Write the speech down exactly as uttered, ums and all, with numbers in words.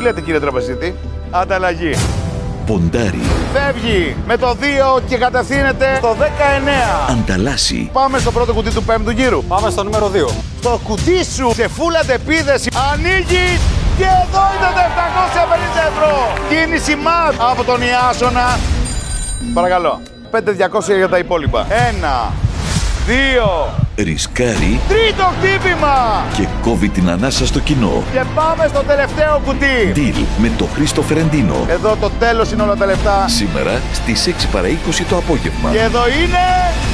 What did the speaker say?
λέτε κύριε τραπεζίτη? Ανταλλαγή. Ποντάρι. Φεύγει με το δύο και κατευθύνεται στο δεκαεννέα. Ανταλλάσσει. Πάμε στο πρώτο κουτί του πέμπτου γύρου. Πάμε στο νούμερο δύο. Στο κουτί σου σε φούλα αντεπίδεση ανοίγει και εδώ είναι τα επτακόσια πενήντα ευρώ. Κίνηση ματ από τον Ιάσονα. Παρακαλώ. πέντε χιλιάδες διακόσια για τα υπόλοιπα. Ένα, δύο, Ρισκάρει. τρίτο χτύπημα. Και κόβει την ανάσα στο κοινό. Και πάμε στο τελευταίο κουτί. Deal με το Χρήστο Φερεντίνο. Εδώ το τέλος είναι όλα τα λεφτά. Σήμερα στις έξι παρά είκοσι το απόγευμα. Και εδώ είναι...